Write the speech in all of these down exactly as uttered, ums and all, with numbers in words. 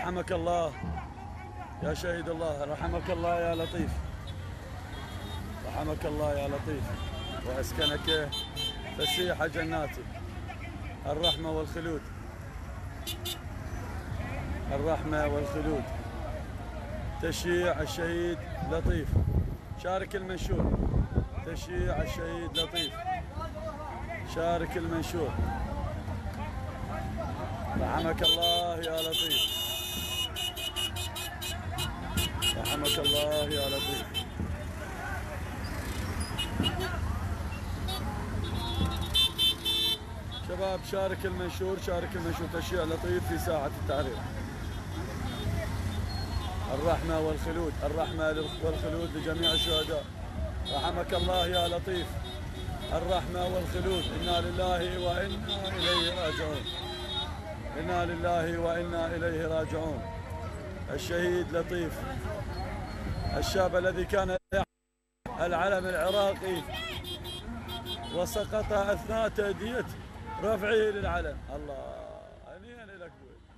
رحمك الله يا شهيد الله، رحمك الله يا لطيف، رحمك الله يا لطيف، وأسكنك فسيح جناته الرحمة والخلود، الرحمة والخلود. تشييع الشهيد لطيف، شارك المنشور. تشييع الشهيد لطيف، شارك المنشور. رحمك الله يا لطيف، رحمك الله يا لطيف. شباب شارك المنشور، شارك المنشور. تشييع لطيف في ساحة التحرير. الرحمة والخلود، الرحمة والخلود لجميع الشهداء. رحمك الله يا لطيف، الرحمة والخلود. إنا لله وإنا إليه راجعون، إنا لله وإنا إليه راجعون. الشهيد لطيف، الشاب الذي كان العلم العراقي وسقط أثناء تأدية رفعه للعلم. الله هنيئا لك.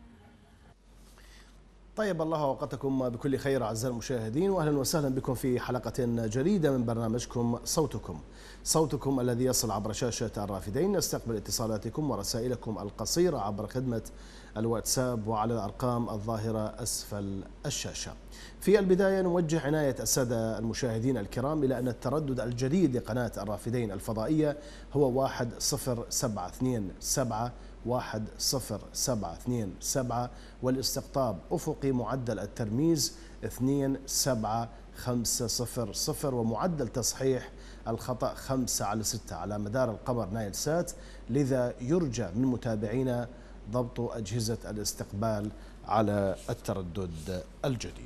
طيب الله أوقاتكم بكل خير أعزائي المشاهدين، وأهلا وسهلا بكم في حلقة جديدة من برنامجكم صوتكم، صوتكم الذي يصل عبر شاشة الرافدين. نستقبل اتصالاتكم ورسائلكم القصيرة عبر خدمة الواتساب وعلى الأرقام الظاهرة أسفل الشاشة. في البداية نوجه عناية السادة المشاهدين الكرام إلى أن التردد الجديد لقناة الرافدين الفضائية هو واحد صفر سبعة اثنين سبعة واحد صفر سبعة اثنين سبعة، والاستقطاب أفقي معدل الترميز اثنين سبعة خمسة صفر صفر، ومعدل تصحيح الخطأ خمسة على ستة على مدار القمر نايل سات. لذا يرجى من متابعينا ضبط أجهزة الاستقبال على التردد الجديد.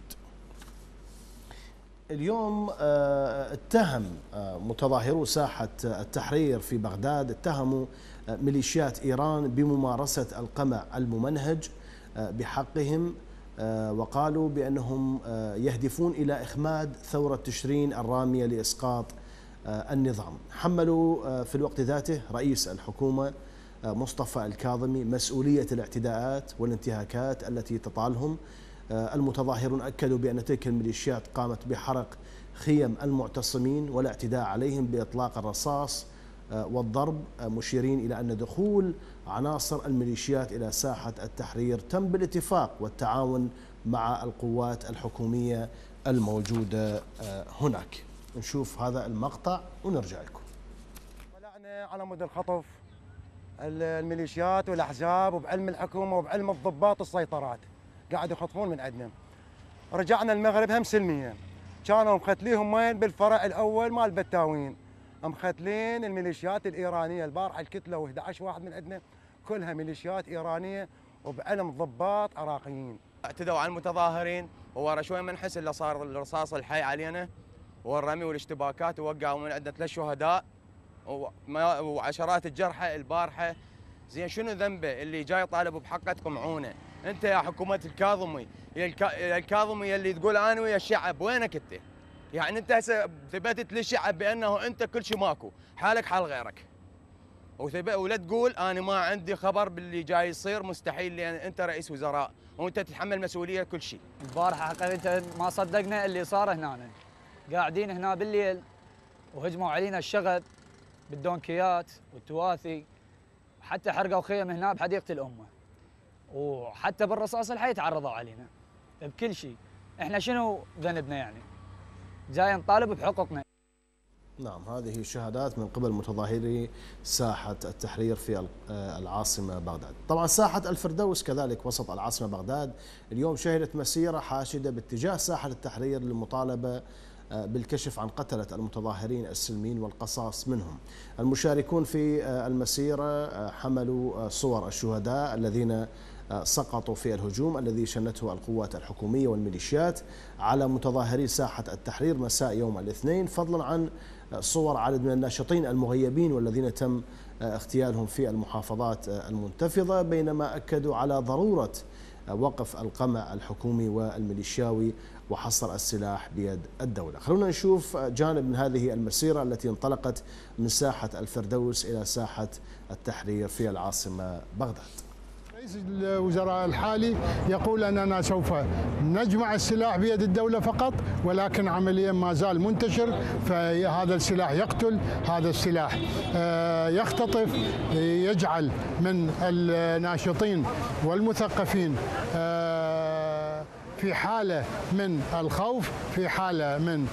اليوم اتهم متظاهرو ساحة التحرير في بغداد اتهموا ميليشيات إيران بممارسة القمع الممنهج بحقهم، وقالوا بأنهم يهدفون إلى إخماد ثورة تشرين الرامية لإسقاط النظام. حملوا في الوقت ذاته رئيس الحكومة مصطفى الكاظمي مسؤولية الاعتداءات والانتهاكات التي تطالهم. المتظاهرون أكدوا بأن تلك الميليشيات قامت بحرق خيم المعتصمين والاعتداء عليهم بإطلاق الرصاص والضرب، مشيرين إلى أن دخول عناصر الميليشيات إلى ساحة التحرير تم بالاتفاق والتعاون مع القوات الحكومية الموجودة هناك. نشوف هذا المقطع ونرجع لكم. طلعنا على مود الخطف الميليشيات والأحزاب، وبعلم الحكومة وبعلم الضباط السيطرات قاعد يخطفون من عندنا. رجعنا المغرب هم سلميا، كانوا مختليهم وين؟ بالفرع الأول مال بتاوين، مختلين الميليشيات الإيرانية. البارحة الكتلة وإحدى عشر واحد من عندنا كلها ميليشيات إيرانية وبعلم ضباط عراقيين. اعتدوا على المتظاهرين، وورا شوي ما نحس الا صار الرصاص الحي علينا والرمي والاشتباكات، ووقعوا من عندنا ثلاث شهداء وعشرات الجرحى البارحه. زين شنو ذنبه اللي جاي طالب بحقتكم عونه؟ انت يا حكومه الكاظمي، يا الكاظمي اللي تقول انا ويا الشعب، وينك انت؟ يعني انت هسه ثبتت للشعب بانه انت كل شيء ماكو، حالك حال غيرك. ولا تقول انا ما عندي خبر باللي جاي يصير، مستحيل، لان انت رئيس وزراء وانت تتحمل مسؤوليه كل شيء. البارحه حقيقه ما صدقنا اللي صار هنا، قاعدين هنا بالليل وهجموا علينا الشغب بالدونكيات والتواثي، وحتى حرقوا خيم هنا بحديقه الامه، وحتى بالرصاص الحي تعرضوا علينا بكل شيء. احنا شنو ذنبنا يعني؟ جاي نطالب بحقوقنا. نعم، هذه شهادات من قبل متظاهري ساحة التحرير في العاصمة بغداد. طبعا ساحة الفردوس كذلك وسط العاصمة بغداد اليوم شهدت مسيرة حاشدة باتجاه ساحة التحرير للمطالبة بالكشف عن قتلة المتظاهرين السلميين والقصاص منهم. المشاركون في المسيرة حملوا صور الشهداء الذين سقطوا في الهجوم الذي شنته القوات الحكومية والميليشيات على متظاهري ساحة التحرير مساء يوم الاثنين، فضلا عن صور عدد من الناشطين المغيبين والذين تم اغتيالهم في المحافظات المنتفضة، بينما أكدوا على ضرورة وقف القمع الحكومي والميليشياوي وحصر السلاح بيد الدولة. خلونا نشوف جانب من هذه المسيرة التي انطلقت من ساحة الفردوس إلى ساحة التحرير في العاصمة بغداد. رئيس الوزراء الحالي يقول أننا سوف نجمع السلاح بيد الدولة فقط، ولكن عمليا ما زال منتشر، فهذا السلاح يقتل، هذا السلاح يختطف، يجعل من الناشطين والمثقفين في حالة من الخوف، في حالة من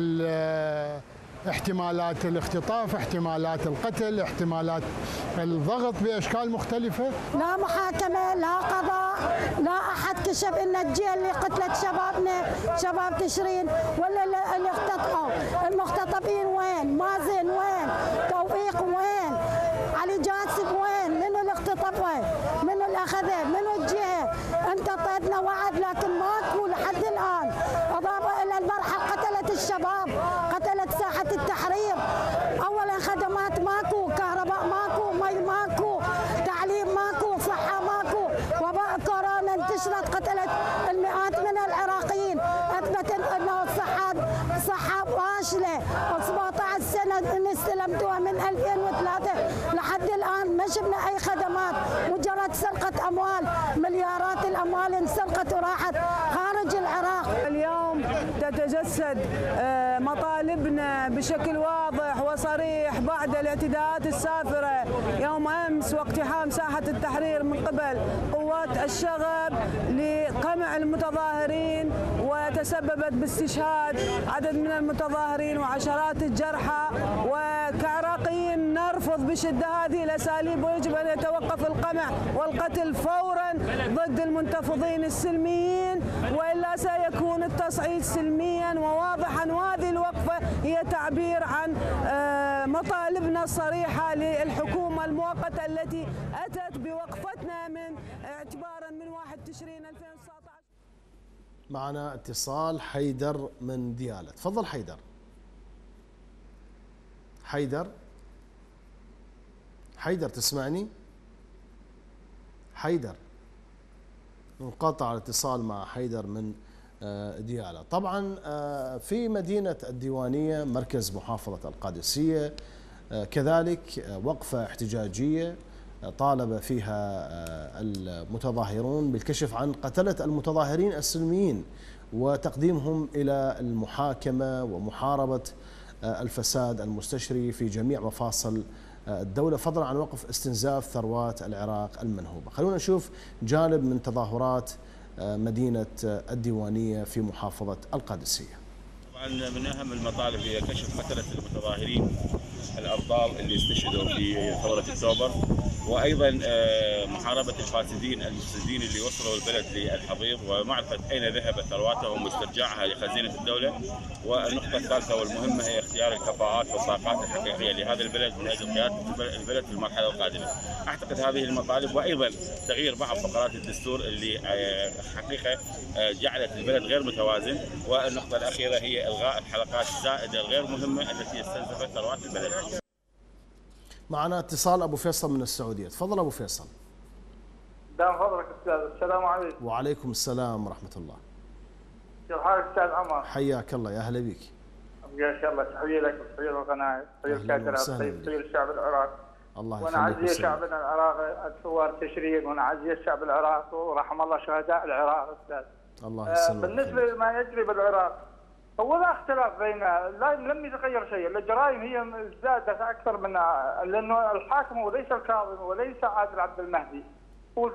احتمالات الاختطاف، احتمالات القتل، احتمالات الضغط بأشكال مختلفة. لا محاكمة، لا قضاء، لا أحد كشف إن الجهة اللي قتلت شبابنا شباب تشرين ولا اللي اختطفوا، المختطفين وين؟ مازن وين؟ توفيق وين؟ علي جاسم وين؟ منو اللي اختطفه؟ منو اللي أخذه؟ منو الجهة؟ أنت طيتنا وعد لكن ماكو لحد الآن. إضافة إلى المرحلة قتلت الشباب، قتلت ساحة التحرير. أولا خدمات ماكو، كهرباء ماكو، مي ماكو، تعليم ماكو، صحة ماكو. وباء كورونا انتشرت قتلت المئات من العراقيين. أثبتت أنه الصحة صحة فاشلة. سبعة عشر سنة إن استلمتوها من ألفين وثلاثة لحد الآن ما شفنا أي خدمات، مجرد سرقة أموال، مليارات الأموال انسرقت وراحت خارج العراق. اليوم تتجسد مطالبنا بشكل واضح وصريح بعد الاعتداءات السافرة يوم أمس واقتحام ساحة التحرير من قبل قوات الشغب لقمع المتظاهرين، وتسببت باستشهاد عدد من المتظاهرين وعشرات الجرحى. وكعراقيين نرفض بشدة هذه الأساليب، ويجب أن يتوقف القمع والقتل فورا ضد المنتفضين السلميين، وإلا سيكون التصعيد سلميا وواضحا. وهذه الوقفة هي تعبير عن مطالبنا الصريحة للحكومة المؤقتة التي أتت بوقفتنا من اعتبارا من واحد تشرين ألفين وتسعة عشر. معنا اتصال حيدر من ديالى. تفضل حيدر. حيدر حيدر تسمعني؟ حيدر انقطع الاتصال مع حيدر من ديالى. طبعا في مدينة الديوانية مركز محافظة القادسية كذلك وقفة احتجاجية طالب فيها المتظاهرون بالكشف عن قتلة المتظاهرين السلميين وتقديمهم إلى المحاكمة ومحاربة الفساد المستشري في جميع مفاصل الدولة، فضلا عن وقف استنزاف ثروات العراق المنهوبة. خلونا نشوف جانب من تظاهرات مدينة الديوانية في محافظة القادسية. طبعا من أهم المطالب هي كشف قتلة المتظاهرين الأبطال اللي استشهدوا في ثورة أكتوبر، وأيضا محاربة الفاسدين المفسدين اللي وصلوا البلد للحضيض، ومعرفة أين ذهبت ثرواتهم واسترجاعها لخزينة الدولة. والنقطة الثالثة والمهمة هي اختيار الكفاءات والطاقات الحقيقية لهذا البلد من أجل قيادة البلد في المرحلة القادمة. أعتقد هذه المطالب، وأيضا تغيير بعض فقرات الدستور اللي حقيقة جعلت البلد غير متوازن. والنقطة الأخيرة هي إلغاء الحلقات الزائدة الغير مهمة التي استنزفت ثروات البلد. معنا اتصال ابو فيصل من السعوديه. تفضل ابو فيصل. دام فضلك استاذ. السلام عليكم. وعليكم السلام ورحمه الله. كيف حالك استاذ عمر؟ حياك الله، يا اهلا بك. يا شاء الله تحيه لك وتحيه للقناه، تحيه للكاتره، تحيه للشعب العراقي. الله يخليك. ونعزي شعبنا العراقي الثوار تشرين، ونعزي الشعب العراقي ورحم الله شهداء العراق استاذ. الله يسلمك. بالنسبه لما يجري بالعراق هو لا اختلاف بين لا لم يتغير شيء، الجرائم هي ازدادت اكثر من، لانه الحاكم وليس الكاظم وليس عادل عبد المهدي، هو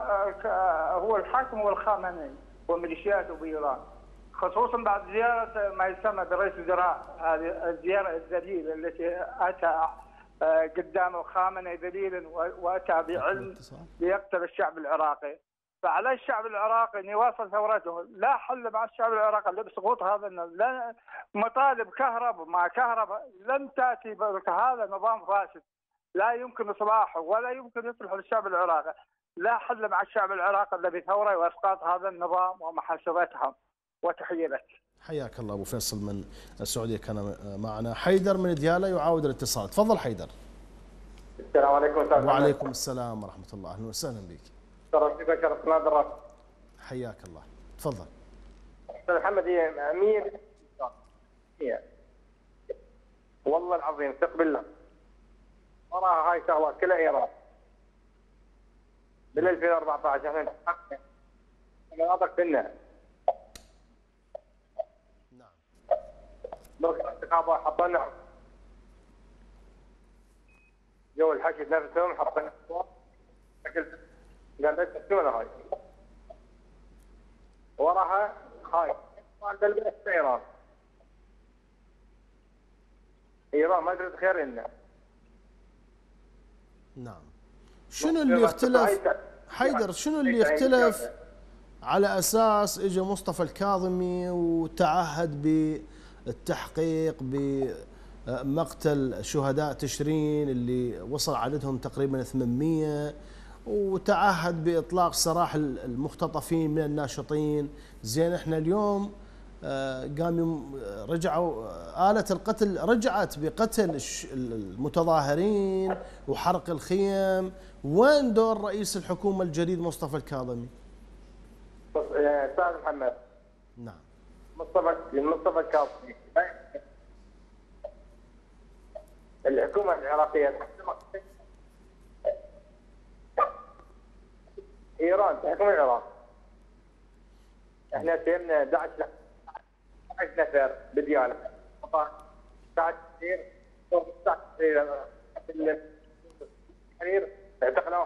هو الحاكم هو الخامنئي وميليشياته بايران، خصوصا بعد زياره ما يسمى برئيس الوزراء، هذه الزياره الذليله التي اتى قدام الخامنئي ذليلا واتى بعلم ليقتل الشعب العراقي. فعلى الشعب العراقي ان يواصل ثورته، لا حل مع الشعب العراقي الا بسقوط هذا لا مطالب كهرباء مع كهرباء لم تاتي، هذا نظام فاسد لا يمكن اصلاحه ولا يمكن يصلح للشعب العراقي، لا حل مع الشعب العراقي الا بثوره واسقاط هذا النظام ومحاسبتهم. وتحيه لك. حياك الله ابو فيصل من السعوديه كان معنا. حيدر من ديالى يعاود الاتصال. تفضل حيدر. السلام عليكم استاذ. وعليكم السلام ورحمه الله، اهلا وسهلا بك. شرفت بك شرف نادر الرأس. حياك الله. تفضل. استاذ محمد هي مية مية والله العظيم ثق بالله، وراها هاي شغلات كلها ايران. بال ألفين وأربعة عشر احنا انتخبنا مناطق كنا. نعم. مركز الانتخابات حطينا جو الحشد نفسهم حطينا شكل قال لك شنو هاي؟ وراها هاي مال البيت ايران. ايران ما تريد خير لنا. نعم. شنو اللي يختلف حيدر؟ شنو اللي يختلف على اساس اجى مصطفى الكاظمي وتعهد بالتحقيق بمقتل شهداء تشرين اللي وصل عددهم تقريبا ثمانمئة، وتعهد باطلاق سراح المختطفين من الناشطين؟ زين احنا اليوم قام رجعوا آلة القتل رجعت بقتل المتظاهرين وحرق الخيم. وين دور رئيس الحكومة الجديد مصطفى الكاظمي؟ استاذ محمد. نعم. مصطفى مصطفى الكاظمي الحكومة العراقية ايران تحكم العراق. احنا سيرنا أحد عشر نفر بديالة ساعة كثير ساعة كثير التحرير اعتقلوهم.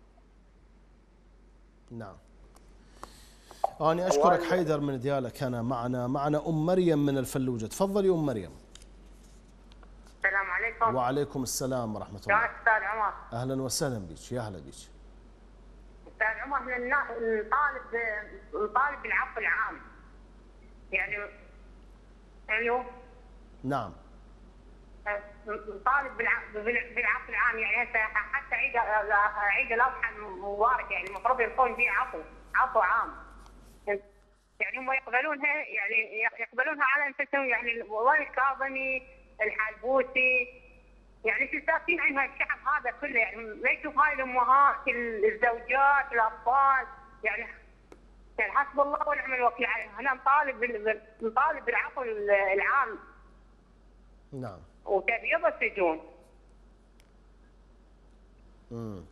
نعم. أنا أشكرك حيدر من ديالة. كان معنا معنا أم مريم من الفلوجة. تفضلي أم مريم. السلام عليكم. وعليكم السلام ورحمة الله. يا أستاذ عمر. أهلا وسهلا بك. يا هلا بك. أستاذ عمر احنا نطالب نطالب بالعفو العام. يعني الو نعم. نطالب بالعفو العام. يعني هسه حتى عيد عيد الاضحى المبارك يعني المفروض يكون فيه عفو عفو عام. يعني هم يقبلونها يعني يقبلونها على انفسهم. يعني وين الكاظمي الحلبوسي يعني شو ساكتين عنها الشعب هذا كله؟ يعني ما يشوف هاي الامهات الزوجات الاطفال يعني يعني حسب الله ونعم الوكيل عليهم. احنا نطالب نطالب بالعفو العام. نعم. وتبييض السجون. امم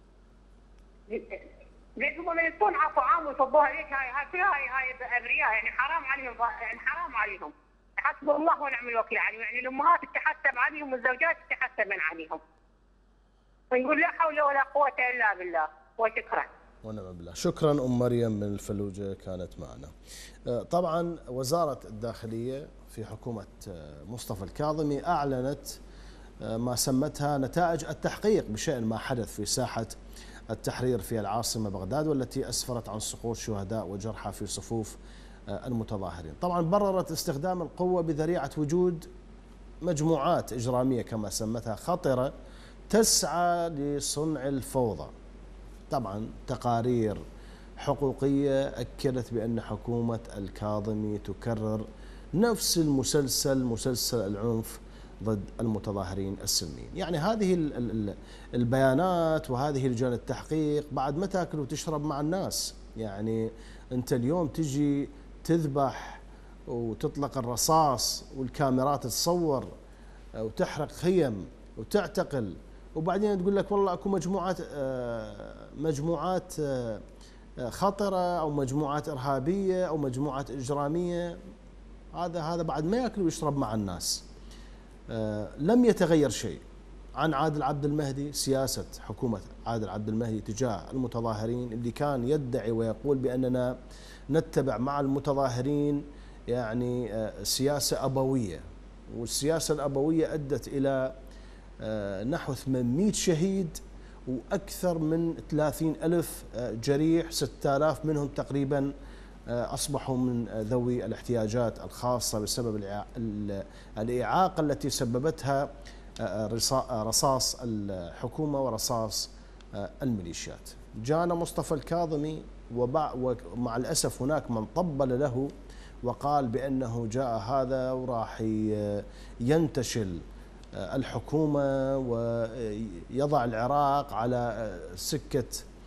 ليش هم من يكون عفو عام ويصبوها ليش؟ هاي هاي كلها هاي هاي ابرياء يعني حرام عليهم يعني حرام عليهم. حسب الله ونعم الوكيل عليهم. يعني الامهات تتحسب عليهم والزوجات تتحسب عليهم. ونقول لا حول ولا قوة الا بالله. وشكرا. ونعم بالله. شكرا أم مريم من الفلوجة كانت معنا. طبعا وزارة الداخلية في حكومة مصطفى الكاظمي أعلنت ما سمتها نتائج التحقيق بشأن ما حدث في ساحة التحرير في العاصمة بغداد، والتي أسفرت عن سقوط شهداء وجرحى في صفوف المتظاهرين. طبعا بررت استخدام القوة بذريعة وجود مجموعات إجرامية كما سمتها خطرة تسعى لصنع الفوضى. طبعا تقارير حقوقية أكدت بأن حكومة الكاظمي تكرر نفس المسلسل، مسلسل العنف ضد المتظاهرين السلميين. يعني هذه البيانات وهذه لجان التحقيق بعد ما تاكل وتشرب مع الناس. يعني أنت اليوم تجي تذبح وتطلق الرصاص والكاميرات تصور وتحرق خيم وتعتقل، وبعدين تقول لك والله اكو مجموعات مجموعات خطره او مجموعات ارهابيه او مجموعات اجراميه. هذا هذا بعد ما ياكل ويشرب مع الناس. لم يتغير شيء عن عادل عبد المهدي، سياسه حكومه عادل عبد المهدي تجاه المتظاهرين اللي كان يدعي ويقول باننا نتبع مع المتظاهرين يعني سياسه ابويه، والسياسه الابويه ادت الى نحو ثمانمئة شهيد وأكثر من ثلاثين ألف جريح، ستة آلاف منهم تقريبا أصبحوا من ذوي الاحتياجات الخاصة بسبب الإعاقة التي سببتها رصاص الحكومة ورصاص الميليشيات. جانا مصطفى الكاظمي ومع الأسف هناك من طبل له وقال بأنه جاء هذا وراح ينتشل الحكومة ويضع العراق على سكة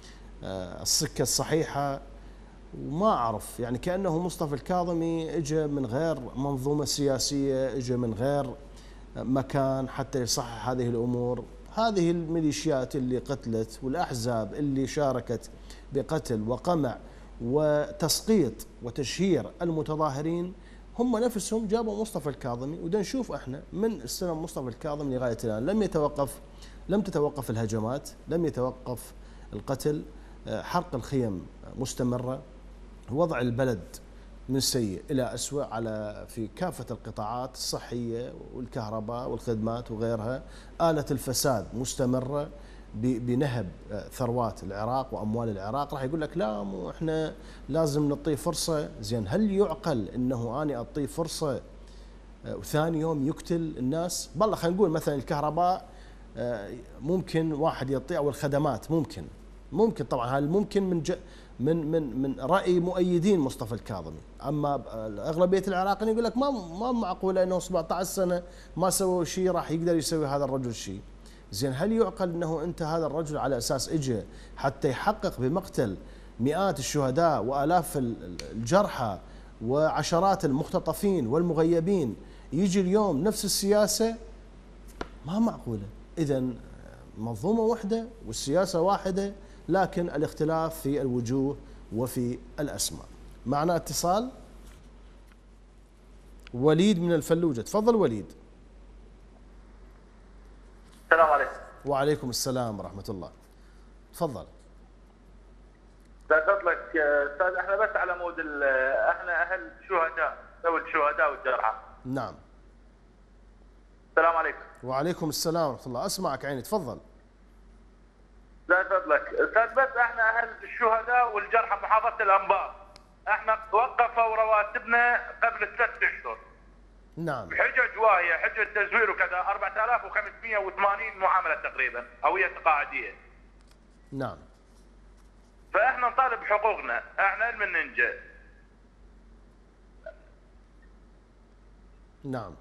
السكة الصحيحة. وما أعرف يعني كأنه مصطفى الكاظمي اجى من غير منظومة سياسية، اجى من غير مكان حتى يصحح هذه الأمور. هذه الميليشيات اللي قتلت والأحزاب اللي شاركت بقتل وقمع وتسقيط وتشهير المتظاهرين هم نفسهم جابوا مصطفى الكاظمي. ودا نشوف احنا من استلم مصطفى الكاظمي لغايه الان لم يتوقف لم تتوقف الهجمات، لم يتوقف القتل، حرق الخيم مستمره، وضع البلد من سيء الى اسوء على في كافه القطاعات الصحيه والكهرباء والخدمات وغيرها. آلة الفساد مستمره بنهب ثروات العراق واموال العراق. راح يقول لك لا مو احنا لازم نعطيه فرصه. زين، هل يعقل انه اني اعطيه فرصه وثاني يوم يقتل الناس؟ والله خلينا نقول مثلا الكهرباء ممكن واحد يعطيه، او الخدمات ممكن ممكن طبعا هذا ممكن من من من من راي مؤيدين مصطفى الكاظمي. اما اغلبيه العراقيين يقول لك ما ما معقوله انه سبعطعش سنه ما سووا شيء راح يقدر يسوي هذا الرجل شيء. زين، هل يعقل انه انت هذا الرجل على اساس اجى حتى يحقق بمقتل مئات الشهداء والاف الجرحى وعشرات المختطفين والمغيبين، يجي اليوم نفس السياسه؟ ما معقوله. اذا منظومه واحده والسياسه واحده، لكن الاختلاف في الوجوه وفي الاسماء. معنا اتصال. وليد من الفلوجه، تفضل وليد. السلام عليكم. وعليكم السلام ورحمه الله. تفضل. استاذ فضلك استاذ، احنا بس على مود احنا اهل شهداء ذوي الشهداء والجرحى. نعم. السلام عليكم. وعليكم السلام ورحمه الله، اسمعك عيني، تفضل. استاذ فضلك استاذ، بس احنا اهل الشهداء والجرحى محافظه الانبار، احنا وقفوا رواتبنا قبل ست اشهر. نعم. بحجج واهيه، حجه تزوير وكذا، أربعة آلاف وخمسمئة وثمانين معامله تقريبا او هي تقاعديه. نعم. فاحنا نطالب بحقوقنا، احنا من ننجى. نعم.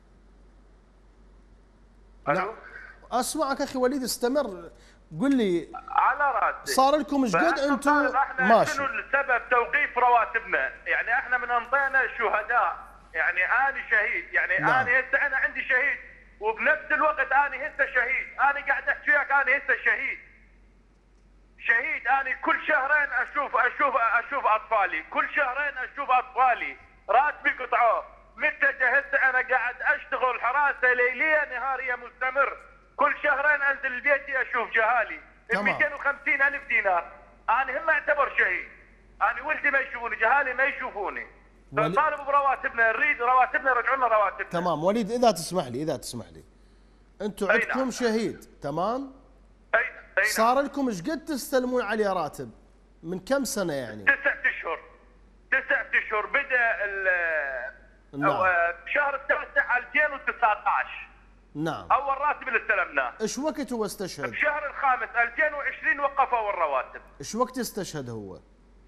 الو. اسمعك اخي وليد، استمر، قل لي. على راسي. صار لكم ايش قد انتم ماشي؟ شنو السبب توقيف رواتبنا؟ يعني احنا من انطينا شهداء، يعني انا شهيد، يعني نعم. انا هسه انا عندي شهيد، وبنفس الوقت انا هسه شهيد، انا قاعد احكي وياك انا هسه شهيد. شهيد، انا كل شهرين اشوف اشوف اشوف اطفالي، كل شهرين اشوف اطفالي، راتبي قطعوه، متجه هسه انا قاعد اشتغل حراسه ليليه نهاريه مستمر، كل شهرين انزل لبيتي اشوف جهالي ب مئتين وخمسين الف دينار، انا هم اعتبر شهيد، انا ولدي ما يشوفوني، جهالي ما يشوفوني، فنطالب برواتبنا، نريد رواتبنا، رجعوا لنا رواتبنا. تمام وليد، اذا تسمح لي اذا تسمح لي انتم عندكم نعم. شهيد، تمام؟ اي اي صار لكم ايش قد تستلمون عليه راتب؟ من كم سنه يعني؟ تسعة اشهر. تسعة اشهر بدا ال نعم. بشهر التاسع ألفين وتسعطعش. نعم. اول راتب اللي استلمناه. ايش وقت هو استشهد؟ بشهر الخامس ألفين وعشرين وقفوا الرواتب. ايش وقت استشهد هو؟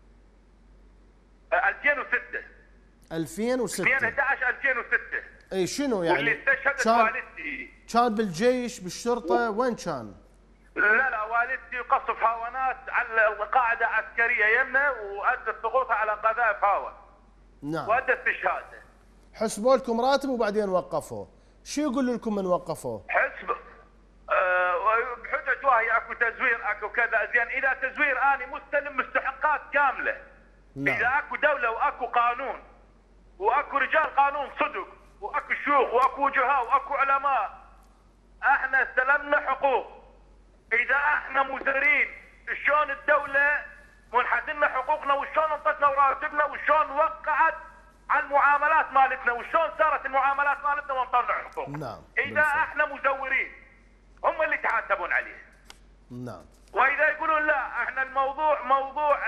ألفين وستة. ألفين وستة. اثنين أحد عشر ألفين وستة. اي شنو يعني؟ واللي استشهدت كان والدتي. كان بالجيش بالشرطه وين كان؟ لا لا، والدتي قصف هاونات على القاعده عسكريه يمنا، وادت سقوطها على قذائف هاون. نعم. وادت استشهاده. حسبوا لكم راتب وبعدين وقفوه، شو يقول لكم من وقفوه؟ حسب أه بحجج واهي، اكو تزوير اكو كذا. زين، اذا تزوير اني مستلم مستحقات كامله. نعم. اذا اكو دوله واكو قانون واكو رجال قانون صدق واكو شيوخ واكو وجهاء واكو علماء، احنا استلمنا حقوق. اذا احنا مزورين، شلون الدوله منحت لنا حقوقنا، وشلون انطتنا رواتبنا، وشلون وقعت على المعاملات مالتنا، وشلون صارت المعاملات مالتنا وانطلنا حقوق. نعم. اذا بالفعل. احنا مزورين هم اللي يتحاسبون عليه. نعم. واذا يقولون لا احنا الموضوع موضوع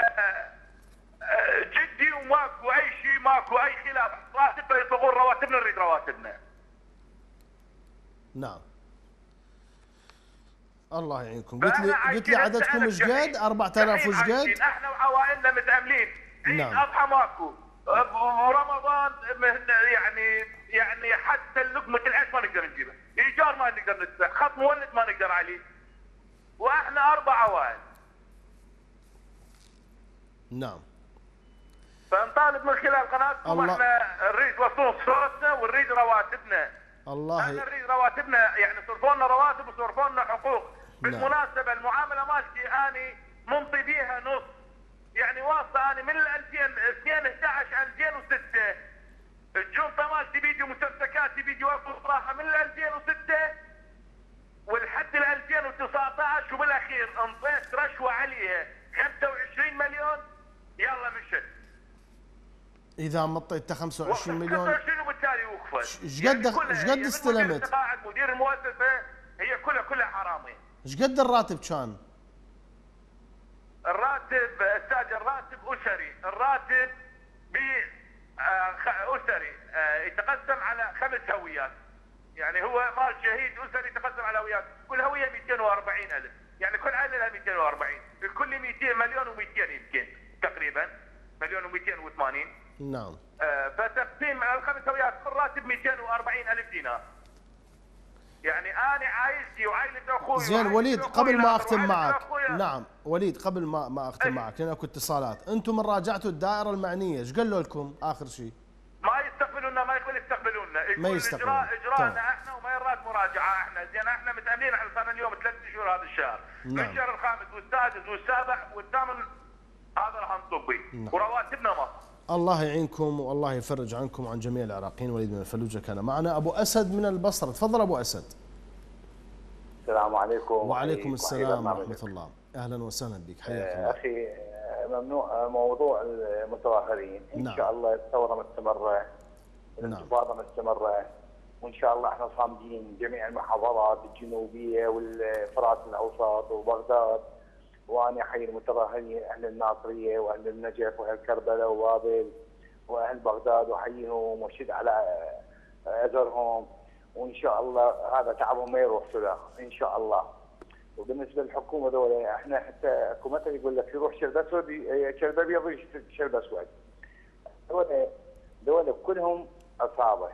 جدي وماكو اي شيء، ماكو اي خلاف، راتبنا يطلقون رواتبنا، نريد رواتبنا. نعم. الله يعينكم. قلت لي قلت لي عددكم ايش قد؟ أربعة آلاف وش قد؟ احنا وعوائلنا متأملين. عيد نعم. اضحى ماكو، ورمضان يعني يعني حتى لقمة العيش ما نقدر نجيبها، ايجار ما نقدر ندفع، خط مولد ما نقدر عليه. واحنا اربع عوائل. نعم. فنطالب من خلال قناتكم، الله. احنا نريد وصول صورتنا ونريد رواتبنا. الله احنا نريد رواتبنا، يعني صرفوا لنا رواتب وصرفوا لنا حقوق. نعم. بالمناسبة المعاملة مالتي اني منطي بيها نص، يعني واصله انا من ألفين ألفين وإحدى عشر ألفين وستة الجنطه مالتي بيدي ومستمسكاتي بيدي وقف صراحه من ألفين وستة ولحد ألفين وتسعة عشر وبالاخير انطيت رشوه عليها خمسة وعشرين مليون يلا مشت. اذا مطيت خمسة وعشرين مليون خمسة وعشرين وبالتالي وقفت. ايش قد ايش قد استلمت؟ قاعد مدير المؤسسه هي كلها كلها حرامي. ايش قد الراتب كان؟ الراتب استاذ الراتب اسري، الراتب ب اسري يتقسم على خمس هويات. يعني هو مال شهيد اسري يتقسم على هويات، كل هويه مئتين وأربعين ألف، يعني كل عائله لها مئتين وأربعين، الكل مئتين مليون ومئتين يمكن تقريبا مليون ومئتين وثمانين. نعم. آه فتقسيم الخمس هويات الراتب مئتين وأربعين ألف دينار. يعني انا عائلتي وعائله اخوي زين وليد قبل ما اختم معك، نعم وليد قبل ما ما اختم معك لان اكو اتصالات، انتم من راجعتوا الدائره المعنيه ايش قالوا لكم اخر شيء؟ ما يستقبلونا، ما يقول يستقبلونا، ما يستقبلون اجراء اجراءنا احنا وما يراد مراجعه احنا، زين احنا متاملين احنا صار اليوم ثلاث شهور هذا الشهر، نعم. الشهر الخامس والسادس والسابع والثامن هذا راح نطبي، نعم. ورواتبنا ما. الله يعينكم والله يفرج عنكم وعن جميع العراقيين. وليد من الفلوجه كان معنا. ابو اسد من البصره، تفضل ابو اسد. السلام عليكم. وعليكم السلام ورحمه الله، اهلا وسهلا بك، حياك الله. اخي ممنوع موضوع المتظاهرين، ان نعم. شاء الله الثوره مستمره، الانتفاضه مستمره، وان شاء الله احنا صامدين جميع المحافظات الجنوبيه والفرات الاوسط وبغداد، وانا احيي المتظاهرين اهل الناصريه واهل النجف واهل كربلاء وبابل واهل بغداد، واحييهم واشد على اثرهم، وان شاء الله هذا تعبهم ما يروح سلاح ان شاء الله. وبالنسبه للحكومه دول احنا حتى اكو مثل يقول لك يروح شرب اسود شرب ابيض شرب اسود. دول دول كلهم عصابه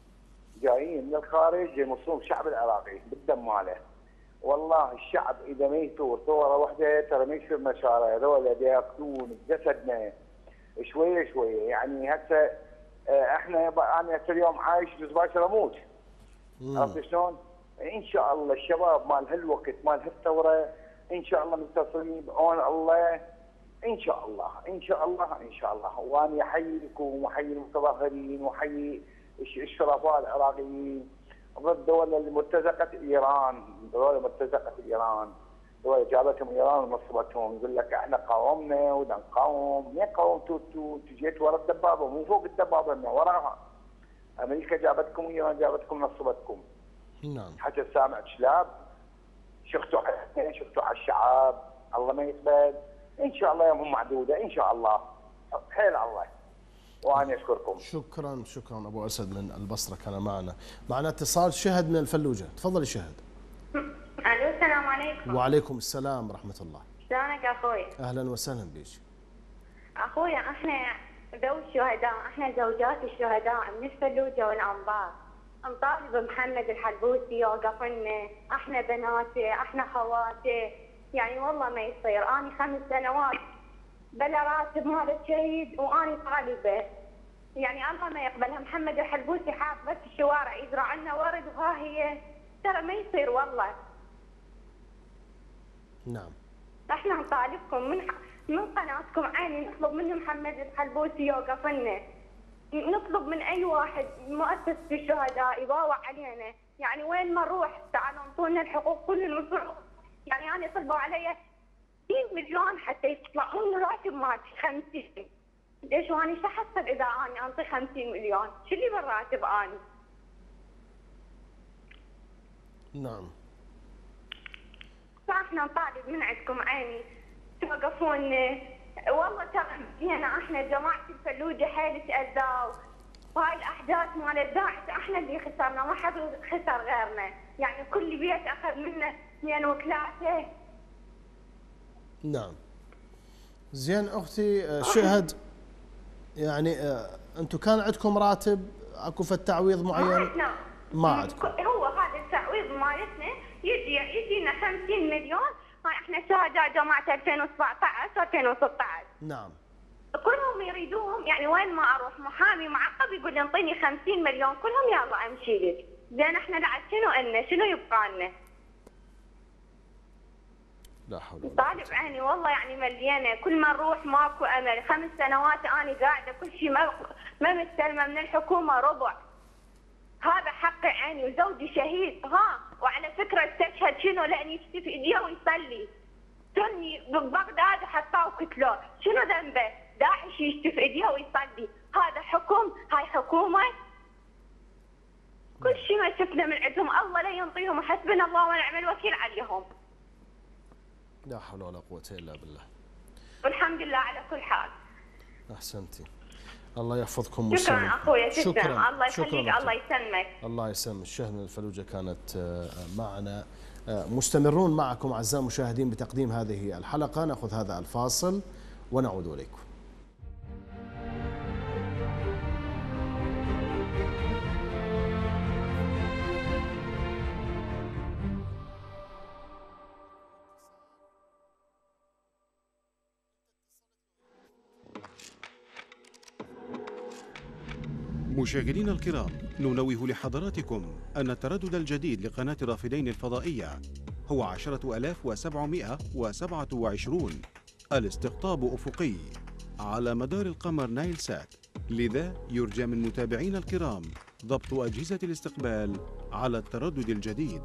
جايين من الخارج يمصون الشعب العراقي بالدم ماله. والله الشعب اذا ما يثور ثوره واحده ترى ما يصير مشاريع، هذول ياكلون بجسدنا شويه شويه. يعني هسه احنا انا هسه اليوم عايش بس باكر اموت. عرفت شلون؟ ان شاء الله الشباب مال هالوقت مال هالثوره ان شاء الله متصلين بعون الله ان شاء الله ان شاء الله ان شاء الله. وانا احييكم واحيي المتظاهرين واحيي الشرفاء العراقيين ضد دول المرتزقه ايران، دول مرتزقه ايران، دول جابتهم ايران ونصبتهم، يقول لك احنا قاومنا ودا نقاوم، مين قاومتوا انتوا؟ جيت ورا الدبابه مو فوق الدبابه من وراها. امريكا جابتكم وايران جابتكم نصبتكم. نعم. حتى السامع كلاب شفتوا على شفتوا على الشعب، الله ما يقبل، ان شاء الله يومهم معدوده ان شاء الله. حيل الله. وانا اشكركم. شكرا شكرا ابو اسد من البصره كان معنا. معنا اتصال شهد من الفلوجه، تفضلي شهد. الو السلام عليكم. وعليكم السلام ورحمه الله. شلونك اخوي؟ اهلا وسهلا بك. اخويا احنا ذوي الشهداء، احنا زوجات الشهداء من الفلوجه والانبار، نطالب محمد الحلبوسي يوقف لنا، احنا بناته، احنا خواته، يعني والله ما يصير، اني خمس سنوات بلا راتب مال الشهيد واني طالبه، يعني الله ما يقبلها. محمد الحلبوسي حاط بس الشوارع يزرع لنا ورد وها هي، ترى ما يصير والله. نعم. احنا نطالبكم من من قناتكم عيني، نطلب من محمد الحلبوسي يوقف لنا، نطلب من اي واحد مؤسس في الشهداء يباوع علينا، يعني وين ما نروح تعالوا انطونا الحقوق كل المشروع. يعني انا طلبوا علي ستين مليون حتى يطلعون راتب مالتي خمسين، ليش واني شو احصل اذا اني انطي خمسين مليون؟ شو اللي بالراتب اني؟ نعم. فاحنا نطالب من عندكم عيني توقفون. والله ترى هنا احنا جماعه الفلوجه حيل تاذوا، وهاي الاحداث مال داعش احنا اللي خسرنا، ما حد خسر غيرنا، يعني كل بيت اخذ منا اثنين وثلاثه. نعم. زين اختي شهد، يعني انتم كان عندكم راتب اكو فد تعويض معين؟ نعم. ما عندكم. هو هذا التعويض مالتنا يجي يجينا خمسين مليون، هاي احنا شهداء جماعه ألفين وسبعة عشر ألفين وستة عشر. نعم. كلهم يريدوهم، يعني وين ما اروح محامي معقب يقول لي انطيني خمسين مليون، كلهم يلا امشي لك. زين احنا بعد شنو لنا؟ شنو يبقى لنا؟ لا حول ولا قوة. طالب عيني والله يعني مليانه، كل ما نروح ماكو امل. خمس سنوات انا قاعده كل شيء ما ما مستلمه من الحكومه ربع. هذا حق عيني وزوجي شهيد. ها وعلى فكره استشهد شنو؟ لان يشتي في ايديه ويصلي. سني ببغداد حطاه وقتلوه، شنو ذنبه؟ داعش يشتي في ايديه ويصلي. هذا حكم؟ هاي حكومه؟ كل شيء ما شفنا من عندهم، الله لا ينطيهم وحسبنا الله ونعم الوكيل عليهم. لا حول ولا قوة إلا بالله. والحمد لله على كل حال. أحسنتي. الله يحفظكم. شكرا أخويا. شكرا. شكرا. الله يخليك. الله يسلمك. الله يسلمك. شهد من الفلوجة كانت معنا. مستمرون معكم أعزائي المشاهدين بتقديم هذه الحلقة. نأخذ هذا الفاصل ونعود إليكم. مشاهدينا الكرام، ننوه لحضراتكم أن التردد الجديد لقناة الرافدين الفضائية هو عشرة آلاف وسبعمائة وسبعة وعشرين. الاستقطاب أفقي على مدار القمر نايل سات، لذا يرجى من متابعينا الكرام ضبط أجهزة الاستقبال على التردد الجديد.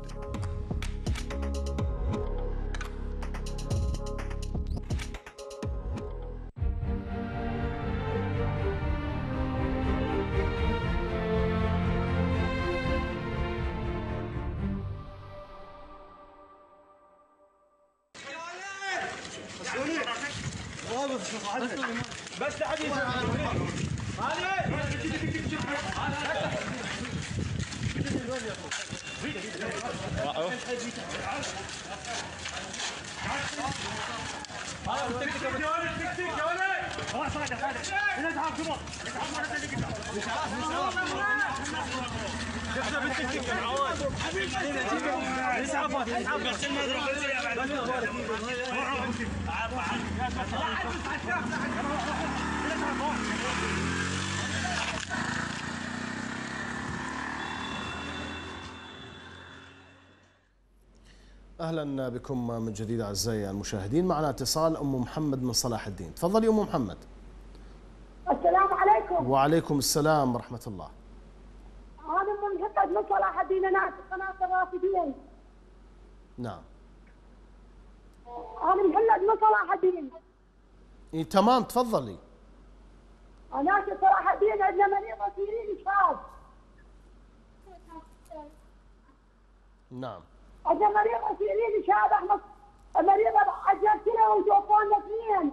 بس لحد أهلا بكم من جديد أعزائي المشاهدين. معنا اتصال أم محمد من صلاح الدين. تفضلي أم محمد. السلام عليكم. وعليكم السلام ورحمة الله. أنا أم محمد من صلاح الدين، أنا في قناة الرافدين. نعم. أنا محمد من صلاح الدين. إيه تمام تفضلي. أنا في صلاح الدين عندنا مريضة سيرين شاب. نعم. عندنا مريضة سيرين شاب أحمد، مريضة عجلت لها وتوفانا اثنين.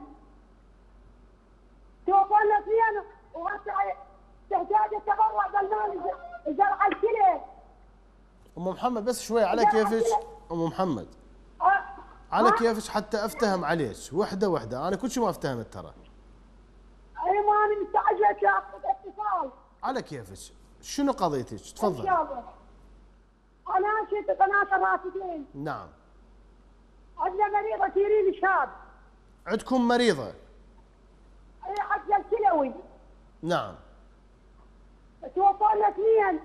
توفانا اثنين وهسه تحتاج التبرع بالمال زرع الكلى. أم محمد بس شوي على كيفك أم محمد. أه. على كيفك حتى أفتهم عليك وحدة وحدة، أنا كل شيء ما أفتهمت ترى. أي ما أنا مستعجلة شاطر اتصال. على كيفك، شنو قضيتك؟ تفضل. إن شاء الله. أنا شفت قناة الرافدين. نعم. عندنا مريضة سيرين شاب. عندكم مريضة؟ اي عجل كلوي. نعم. توفانا اثنين.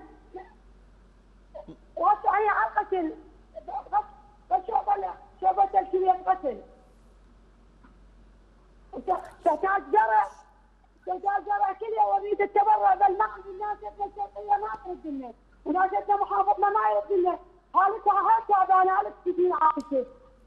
وهسه هي على القتل. بس شوفها شوفها الكلية القتل. تحتاج زرع تحتاج زرع كلية واريد التبرع بالمال. الناس الشرقية ما ترد لنا، وناس محافظنا ما يرد لنا. حالتها هاي تعبانة، حالتها كثير عايشة.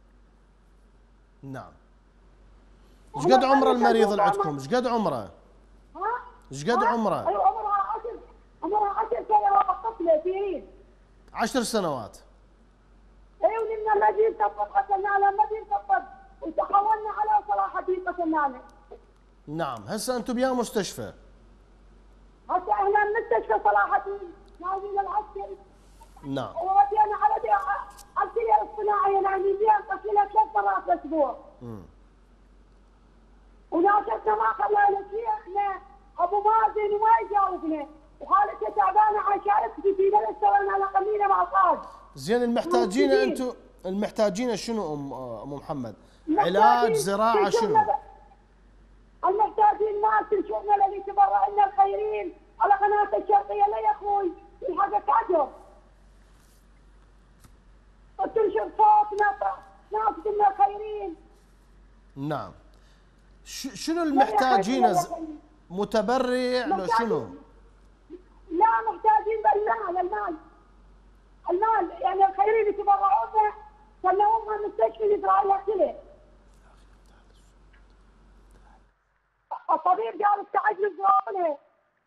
نعم. ايش قد عمر المريض اللي عندكم؟ ايش قد عمره؟ ها؟ ايش قد عمره؟ ايوه عمرها عشر عمرها عشر سنوات طفلة سيرين. عشر سنوات. ايوه ولما المدير طبط قتلنا له، المدير طبط وتحولنا على صلاح الدين قتلنا له. نعم، هسه انتم بيا مستشفى. هسه احنا بمستشفى صلاح الدين ناويين العسكري. نعم. وودينا على على الكلية الصناعية ناويين بيها نقتلها ثلاث مرات بالاسبوع. امم. وناشدنا ما خلانا شيء، احنا ابو مازن وما يجاوبنا، وحالتها تعبانه عشان تجينا نشتغل على قميله مع صاد. زين المحتاجين انتم المحتاجين شنو ام ام محمد؟ علاج، زراعه، شنو؟ المحتاجين ناس تنشرنا الذي تبرع لنا الخيرين على قناه الشرقيه. لا يا اخوي الحقك عجب. تنشر صوتنا ناس كنا خيرين نعم. شنو المحتاجين؟ متبرع لو شنو؟ لا محتاجين بالمال المال المال يعني الخيرين يتبرعون سلموها المستشفى الإسرائيلي كله. الطبيب قال استعجلوا الزرعونه.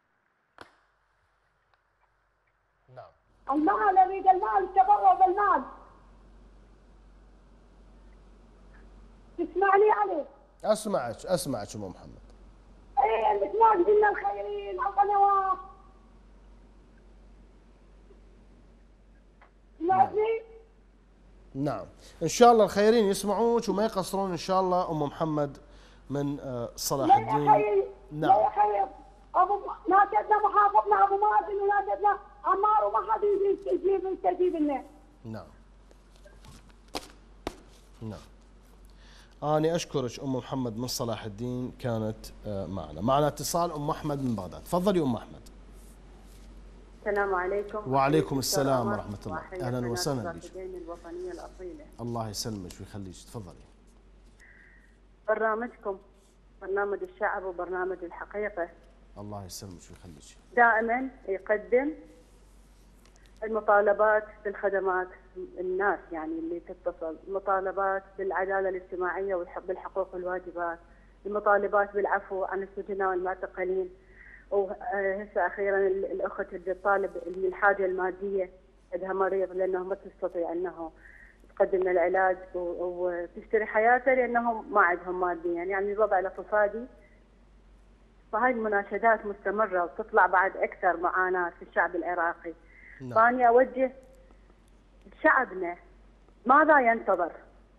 نعم. المال اريد المال التبرع بالمال. تسمعني علي؟ اسمعك اسمعك ام محمد. ايه متواجدين الخيرين على القنوات. سمعتني؟ نعم ان شاء الله الخيرين يسمعوك وما يقصرون ان شاء الله ام محمد من صلاح الدين. لا يا خير نعم. لا يا خير ابو نادتنا محافظنا ابو مازن ونادتنا عمار وما حد يجيب يستجيب لنا. نعم. نعم. أنا أشكرك أم محمد من صلاح الدين كانت معنا. معنا اتصال أم أحمد من بغداد. تفضلي أم أحمد. السلام عليكم. وعليكم السلام ورحمة الله. أهلا وسهلا بك. الوطنية الأصيلة. الله يسلمك ويخليك. تفضلي. برنامجكم برنامج الشعب وبرنامج الحقيقة. الله يسلمك ويخليك. دائما يقدم المطالبات بالخدمات الناس يعني اللي تتصل، مطالبات بالعداله الاجتماعيه وبالحقوق والواجبات، المطالبات بالعفو عن السجناء والمعتقلين، وهسه اخيرا الاخت اللي تطالب من الحاجه الماديه عندها مريض لانه ما تستطيع انه تقدم له العلاج وتشتري حياته لانه ما عندهم ماديا، يعني الوضع الاقتصادي. فهاي المناشدات مستمره وتطلع بعد اكثر معاناه في الشعب العراقي. نعم. فاني اوجه شعبنا ماذا ينتظر؟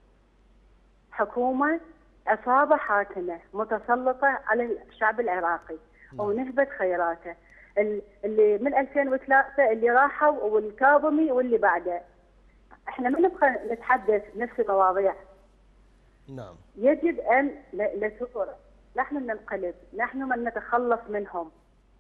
حكومه عصابه حاكمه متسلطه على الشعب العراقي. نعم. ونهبت خيراته اللي من ألفين وثلاثة اللي راحوا والكاظمي واللي بعده. احنا ما نبغى نتحدث نفس المواضيع. نعم. يجب ان لا تطر نحن ننقلب، نحن من نتخلص منهم.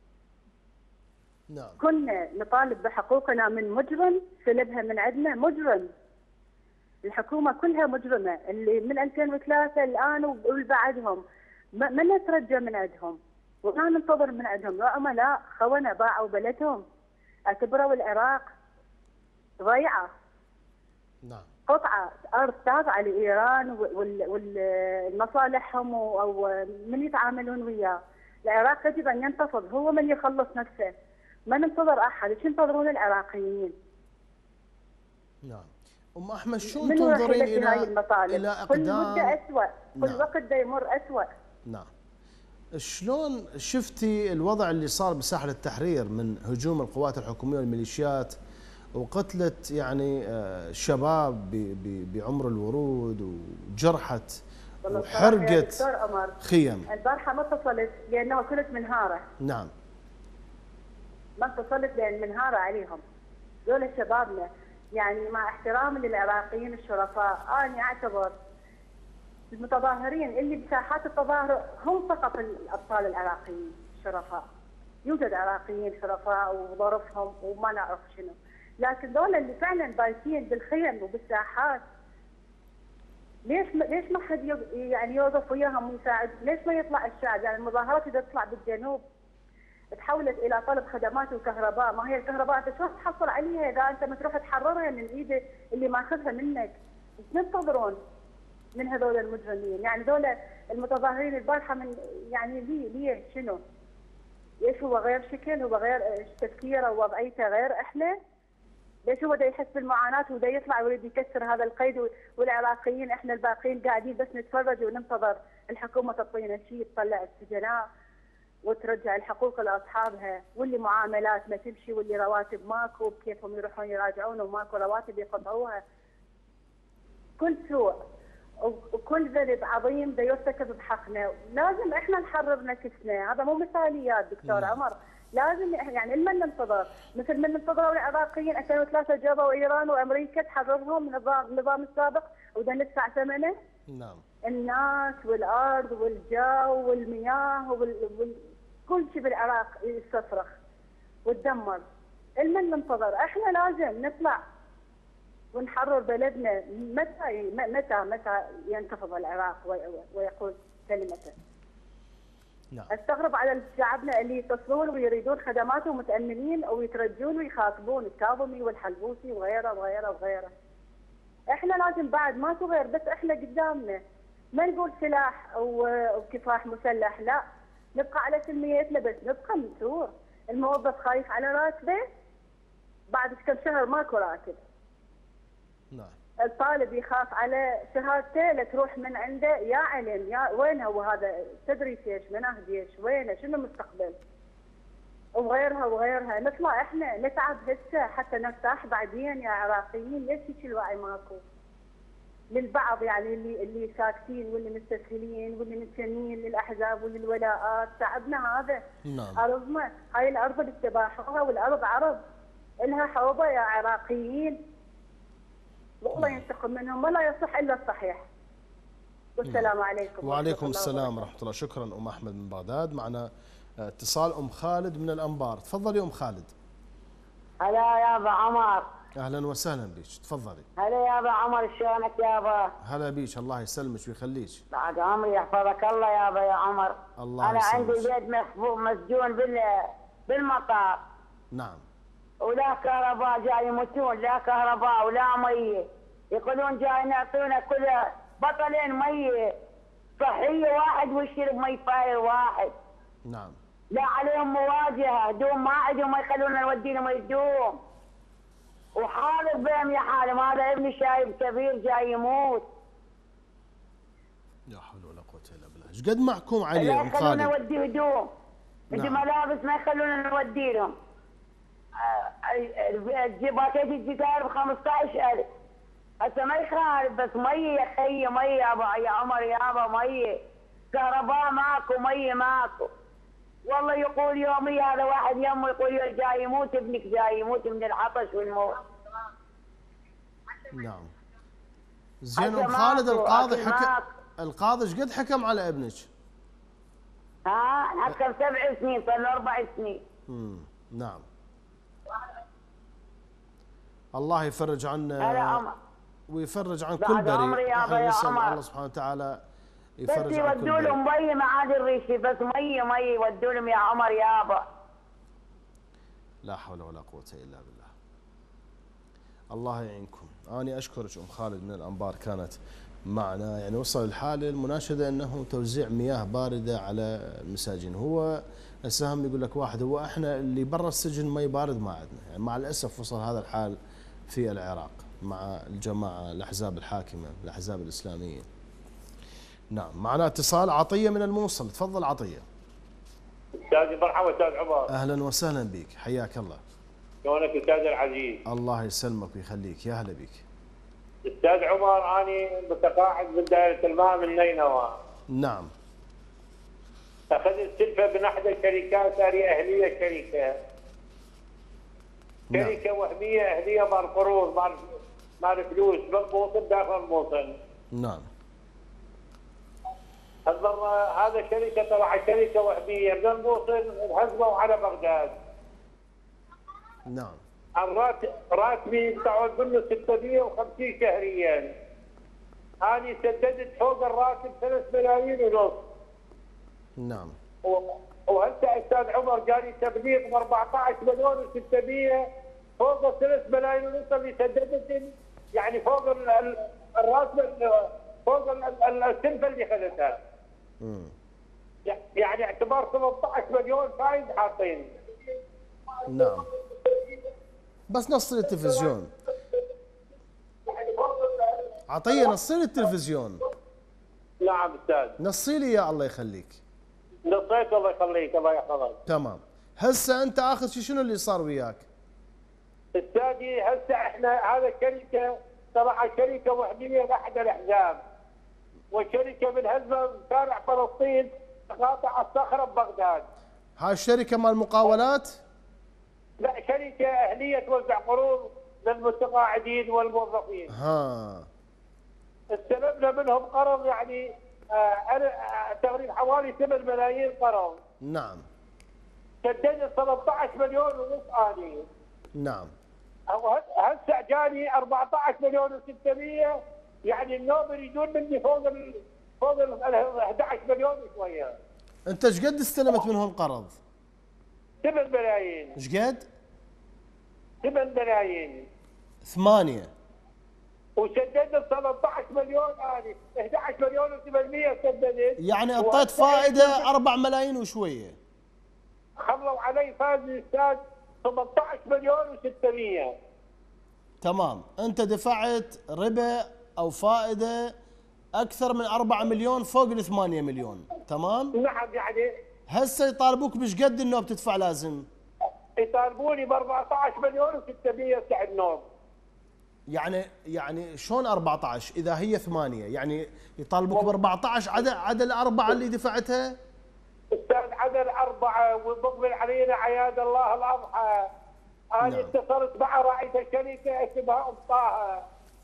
نعم. كنا نطالب بحقوقنا من مجرم سلبها من عندنا، مجرم. الحكومه كلها مجرمه اللي من ألفين وثلاثة الان والبعدهم ما, ما نترجى من عندهم وما ننتظر من عندهم. عملاء خونه باعوا بلدهم، اعتبروا العراق ضيعه. نعم. قطعه ارض تابعه لايران والمصالحهم او من يتعاملون وياه. العراق يجب ان ينتفض، هو من يخلص نفسه، ما ننتظر احد. ايش ينتظرون العراقيين؟ نعم. ام احمد شو تنظرين الى هاي المطالب؟ الى اقدام كل مده اسوء، كل نعم. وقت دا يمر اسوء. نعم. شلون شفتي الوضع اللي صار بساحه التحرير من هجوم القوات الحكوميه والميليشيات وقتلت يعني شباب بعمر الورود وجرحت وحرقت خيم؟ البارحه ما اتصلت لانه كنت منهاره. نعم. ما اتصلت لان منهاره عليهم. دول شبابنا يعني مع احترامي للعراقيين الشرفاء، انا اعتبر المتظاهرين اللي بساحات التظاهر هم فقط الابطال العراقيين الشرفاء. يوجد عراقيين شرفاء وظرفهم وما نعرف شنو، لكن دول اللي فعلا بايتين بالخيم وبالساحات ليش ما ليش ما حد يعني يوقف وياهم ويساعد؟ ليش ما يطلع الشعب؟ يعني المظاهرات اذا تطلع بالجنوب تحولت الى طلب خدمات وكهرباء، ما هي الكهرباء انت شلون تحصل عليها اذا انت ما تروح تحررها من ايد اللي ماخذها منك؟ ايش تنتظرون من هذول المجرمين؟ يعني هذول المتظاهرين البارحه من يعني ليه ليه شنو؟ ليش هو غير شكل؟ هو غير تفكيره ووضعيته غير احنا؟ ليش هو دا يحس بالمعاناه ودا يطلع ويريد يكسر هذا القيد والعراقيين احنا الباقيين قاعدين بس نتفرج وننتظر الحكومه تعطينا شيء تطلع السجناء وترجع الحقوق لاصحابها، واللي معاملات ما تمشي واللي رواتب ماكو بكيفهم يروحون يراجعون وماكو رواتب يقطعوها. كل سوء وكل ذنب عظيم دا يرتكب بحقنا، لازم احنا نحرر نفسنا، هذا مو مثاليات دكتور عمر، لازم يعني لمن ننتظر؟ مثل من ننتظروا العراقيين ألفين وثلاثة جابوا ايران وامريكا تحررهم من النظام النظام السابق ودا ندفع ثمنه؟ نعم. الناس والارض والجو والمياه وكل وال... شيء بالعراق يستصرخ وتدمر. لمن ننتظر؟ احنا لازم نطلع ونحرر بلدنا. متى متى متى ينتفض العراق ويقول كلمته؟ نعم. استغرب على شعبنا اللي يتصلون ويريدون خدمات ومتاملين ويترجون ويخاطبون الكاظمي والحلبوسي وغيره وغيره وغيره. احنا لازم بعد ماكو غير، بس احنا قدامنا ما نقول سلاح وكفاح مسلح، لا نبقى على سلميتنا، بس نبقى نثور. الموظف خايف على راتبه، بعد كم شهر ماكو راتب. نعم. الطالب يخاف على شهادته لتروح من عنده، يا علم يا وين هو هذا تدريس ايش؟ مناهج ايش؟ وينه؟ شنو المستقبل؟ وغيرها وغيرها. نطلع احنا نتعب هسه حتى نرتاح بعدين يا عراقيين. ليش هيك الوعي ماكو؟ للبعض يعني اللي اللي ساكتين واللي مستسهلين واللي متسنين للاحزاب وللولاءات. تعبنا هذا. نعم. ارضنا هاي الارض اللي استباحوها، والارض عرب الها حوضه يا عراقيين. والله ينتقم منهم ولا يصح الا الصحيح. والسلام عليكم. وعليكم السلام ورحمه الله. شكرا ام احمد من بغداد. معنا اتصال ام خالد من الانبار. تفضلي ام خالد. هلا يا ابا عمر. اهلا وسهلا بك، تفضلي. هلا يا ابا عمر، شلونك يا ابا؟ هلا بيك، الله يسلمك ويخليك. بعد عمري يحفظك الله يا ابا يا عمر. الله انا يسلمك. عندي بيت مخفوق مسجون بال بالمطار. نعم. ولا كهرباء، جاي يموتون، لا كهرباء ولا ميه. يقولون جاي نعطونا كل بطلين ميه صحيه واحد ويشرب مي فاير واحد. نعم. لا عليهم مواجهه، هدوم ما عندهم ما يخلونا نودي لهم هدوم. وحالف بهم يا حالم، هذا ابني شايب كبير جاي يموت. لا حول ولا قوه الا بالله. ايش قد محكوم عليه ام خالد؟ لا يخلونا نودي هدوم. نعم. نعم. ملابس ما يخلونا نودي لهم. باكيت الجدار ب خمسطعش ألف. هسه ما يخالف، بس ميه يا خيي، ميه يا ابا يا عمر يابا، ميه. كهرباء ماكو، ميه ماكو. والله يقول يومي هذا واحد يمه يقول جاي يموت ابنك، جاي يموت من العطش والموت. نعم. زين ام خالد، القاضي حكم، القاضي ايش قد حكم على ابنك؟ ها حكم سبع سنين، صار له اربع سنين. امم نعم. الله يفرج عنا هلا عمر. ويفرج عن كل بريء. عمري يا ابا يا عمر. الله سبحانه وتعالى يفرج بس عن كل يودوا لهم ميه معاد الريشي، بس ميه ميه يودوا لهم يا عمر يابا. لا حول ولا قوة إلا بالله. الله يعينكم. أنا أشكرك أم خالد من الأنبار، كانت معنا. يعني وصل الحال المناشدة أنه توزيع مياه باردة على المساجين. هو السهم يقول لك واحد، هو احنا اللي برا السجن مي بارد ما عندنا. يعني مع الأسف وصل هذا الحال في العراق مع الجماعة الأحزاب الحاكمة، الأحزاب الإسلامية. نعم. معنا اتصال عطية من الموصل. تفضل عطية. استاذ مرحبا استاذ عمر. اهلا وسهلا بك، حياك الله. شلونك استاذ العزيز؟ الله يسلمك ويخليك، يا هلا بك. استاذ عمر، انا متقاعد من دائرة الماء من نينوى. نعم. اخذت سلفه من احد الشركات، هذه اهليه شركه. نعم. شركه وهميه اهليه مال قروض، مال مال فلوس بالموطن داخل الموطن. نعم. هالمرة هذا شركة طبعا شركة وهمية من الموصل انهزموا على بغداد. نعم. الراتب راتبي متعود منه ستمئة وخمسين شهريا. أنا سددت فوق الراتب ثلاث ملايين ونص. نعم. وهسه أستاذ عمر جاني تبليغ ب أربعطعش مليون وستمئة فوق الثلاث ملايين ونص اللي سددت، يعني فوق الراتب، فوق السلفة اللي خذتها. امم يعني اعتبار ثمانية عشر مليون فايز حاطين. نعم. بس نصي التلفزيون عطيه، نصي لي التلفزيون. نعم استاذ. نصي لي يا الله يخليك. نصيت الله يخليك، الله يحفظك. تمام. هسه انت اخر شيء شنو اللي صار وياك؟ استاذي هسه احنا هذا شركه طبعا شركه وهميه لاحد الاحزاب، وشركه من هزمه شارع فلسطين قاطع الصخره ببغداد. هاي الشركه مال المقاولات؟ لا، شركه اهليه توزع قروض للمتقاعدين والموظفين. ها. استلمنا منهم قرض يعني آه تقريبا حوالي ثمانية ملايين قرض. نعم. سددت ثمانية عشر مليون ونص اني. نعم. هسه جاني أربعة عشر مليون وستمية، يعني النوم يريدون مني فوق ال فوق ال أحد عشر مليون وشويه. انت ايش قد استلمت منهم قرض؟ ثمان ملايين. ايش قد؟ ثمان ملايين. ثمانية. وسددت ثلاثة عشر مليون انا، أحد عشر مليون وثمانمية سددت. يعني اعطيت فائدة أربعة ملايين وشوية. خلوا علي فاز الاستاذ ثمانية عشر مليون وستمية. تمام، انت دفعت ربا او فائدة اكثر من أربعة مليون فوق ال ثمانية مليون، تمام؟ نعم. يعني هسه يطالبوك بش قد النوب تدفع لازم؟ يطالبوني ب أربعة عشر مليون وستمية سعر النوم. يعني يعني شلون أربعة عشر اذا هي ثمانية؟ يعني يطالبوك ب أربعة عشر عدد عدد الاربعه اللي دفعتها؟ استاذ عدد اربعه ومقبل علينا اعياد الله الاضحى. انا نعم. اتصلت مع رائده شركه اسمها ام طه.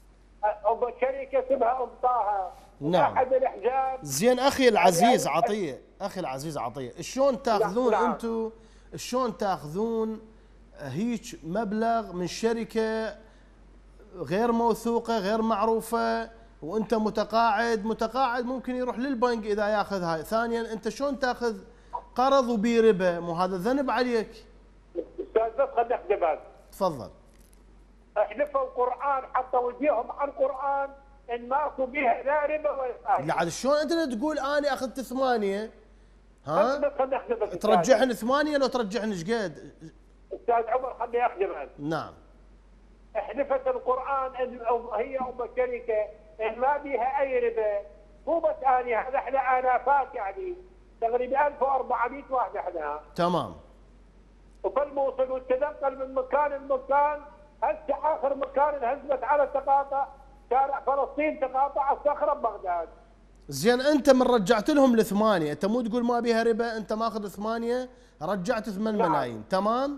شركه اسمها ام طه. نعم. احد الاحزاب. زين اخي العزيز عطيه، اخي العزيز عطيه، شلون تاخذون نعم. انتم شلون تاخذون هيك مبلغ من شركه غير موثوقه غير معروفه وانت متقاعد؟ متقاعد ممكن يروح للبنك اذا ياخذ هاي. ثانيا انت شلون تاخذ قرض وبي ربا؟ مو هذا ذنب عليك. استاذ بس خليني اخدمك. تفضل. احلفوا القران، حطوا وجيههم على القران ان ماكو بها لا ربا ولا فائده. لا عاد شلون انت تقول انا اخذت ثمانيه؟ ها؟ خليني اخدمك. ترجعني ثمانيه لو ترجعني ايش قد؟ استاذ عمر خليني اخدمك. نعم. حلفت القران ان هي ام الشركه ان ما بيها اي ربا. مو بس اني، هذا احنا انافات يعني تقريبا ألف وأربعمية واحد احنا. تمام. وبالموصل وتنقل من مكان لمكان. هسه اخر مكان انهزمت على تقاطع شارع فلسطين، تقاطع الصخره ببغداد. زين انت من رجعت لهم الثمانيه، انت مو تقول ما بيها ربا، انت ماخذ ثمانيه رجعت ثمان نعم. ملايين، تمام؟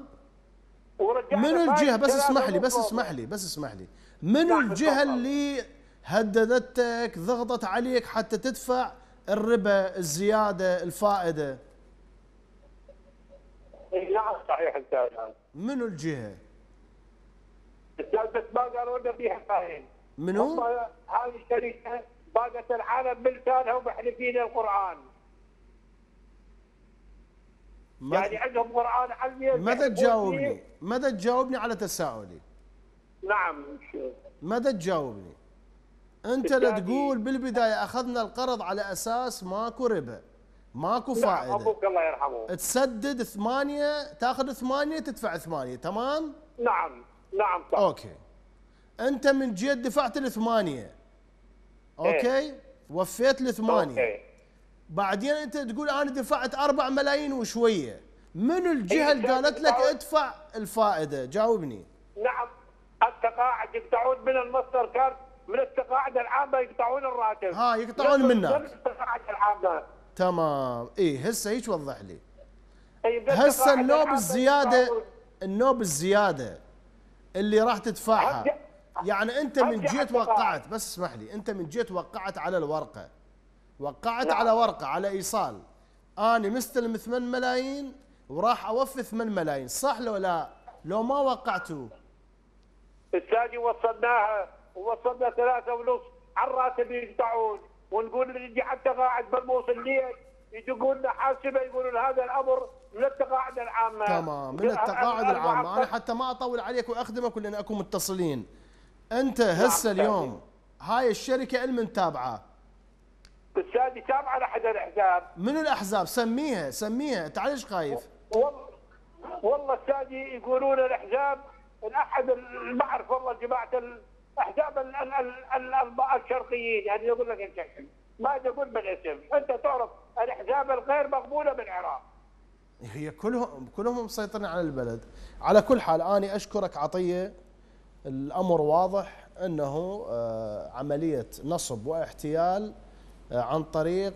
منو الجهه بس اسمح لي بس اسمح لي بس اسمح لي منو الجهه اللي هددتك ضغطت عليك حتى تدفع الربا الزياده الفائده؟ اي نعم صحيح استاذ. منو الجهه؟ استاذ بس ما قالوا لنا فيها فاهم. منو؟ هذه الشركه باقت العالم بلسانها ومحلفين القران. يعني عندهم قران علمي. ماذا تجاوبني؟ ماذا تجاوبني على تساؤلي؟ نعم. ماذا تجاوبني؟ انت لا تقول بالبدايه اخذنا القرض على اساس ماكو ربا، ماكو فائده. نعم ابوك الله يرحمه. تسدد ثمانيه، تاخذ ثمانيه تدفع ثمانيه، تمام؟ نعم نعم صح. اوكي. انت من جيت دفعت الثمانيه. اوكي؟ إيه؟ وفيت الثمانيه. اوكي. بعدين انت تقول انا دفعت أربعة ملايين وشويه، منو الجهه اللي قالت لك ادفع الفائده؟ جاوبني. نعم التقاعد يقطعون من المصدر كارت، من التقاعد العامه يقطعون الراتب. ها يقطعون منك. من التقاعد العامه. تمام، اي هسه هيك وضح لي. هسه النوب الزياده النوب الزياده اللي راح تدفعها، يعني انت من جيت وقعت، بس اسمح لي، انت من جيت وقعت على الورقه، وقعت نعم. على ورقه على ايصال انا مستلم ثمان ملايين وراح اوفي ثمان ملايين، صح لو لا؟ لو ما وقعتوا استاذي وصلناها ووصلنا ثلاثة ونص على الراتب يقطعون، ونقول نجي حتى قاعد بالموصل ليش؟ يقولون لنا حاسبه، يقولون هذا الامر من التقاعد العامه. تمام، من التقاعد العامه. انا حتى ما اطول عليك واخدمك لان اكون متصلين. انت هسه اليوم هاي الشركه المن تابعه؟ استاذي تابعه لاحد الاحزاب. منو الاحزاب؟ سميها سميها، انت ليش خايف؟ والله والله استاذي يقولون الاحزاب الاحد المعرف، والله جماعه الاحزاب الشرقيين، يعني يقول لك انت ما تقول بالاسم، انت تعرف الاحزاب الغير مقبوله بالعراق. هي كلهم كلهم مسيطرين على البلد. على كل حال انا اشكرك عطيه، الامر واضح انه عمليه نصب واحتيال عن طريق